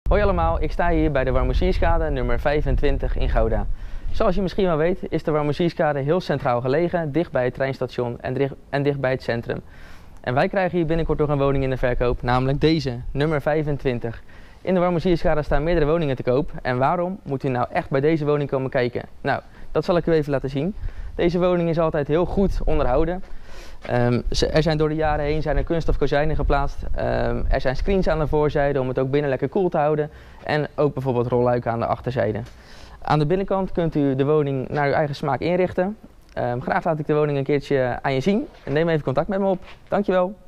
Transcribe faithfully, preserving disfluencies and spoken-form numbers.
Hoi allemaal, ik sta hier bij de Warmoezierskade nummer vijfentwintig in Gouda. Zoals je misschien wel weet is de Warmoezierskade heel centraal gelegen, dicht bij het treinstation en dicht, en dicht bij het centrum. En wij krijgen hier binnenkort nog een woning in de verkoop, namelijk deze, nummer vijfentwintig. In de Warmoezierskade staan meerdere woningen te koop. En waarom moet u nou echt bij deze woning komen kijken? Nou, dat zal ik u even laten zien. Deze woning is altijd heel goed onderhouden. Um, er zijn door de jaren heen zijn er kunststof kozijnen geplaatst. Um, er zijn screens aan de voorzijde om het ook binnen lekker koel te houden. En ook bijvoorbeeld rolluiken aan de achterzijde. Aan de binnenkant kunt u de woning naar uw eigen smaak inrichten. Um, graag laat ik de woning een keertje aan je zien. En neem even contact met me op. Dankjewel.